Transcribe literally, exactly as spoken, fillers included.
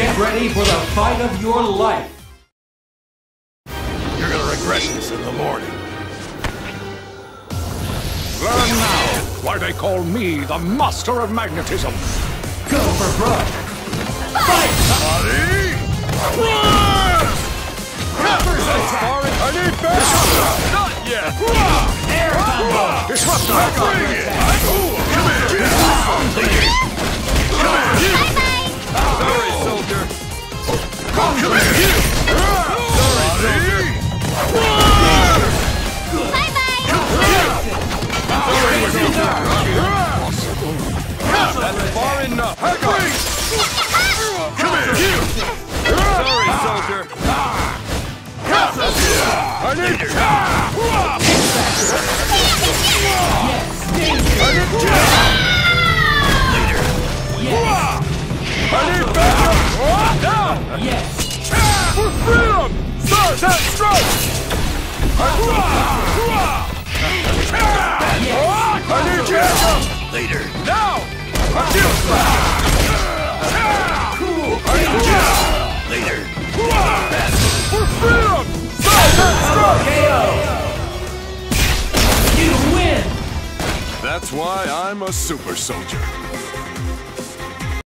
Get ready for the fight of your life. You're gonna regret this in the morning. Learn now why they call me the Master of Magnetism. Go for broke. Fight! Ready? Run! I need backup! Not yet! Air combo! Disrupt the Haggar! Bring it! Come here! Come here! Sorry, soldier! Come here! Sorry, soldier! Bye-bye! Sorry, soldier! That's far enough! Haggar! Come here! Sorry, soldier! I need you! I need you! I need backup! Now! Yes! For freedom! Start that strike! I need backup! Later. Now! I feel I need you! Later. For freedom! Start that strike! K O! You win! That's why I'm a super soldier.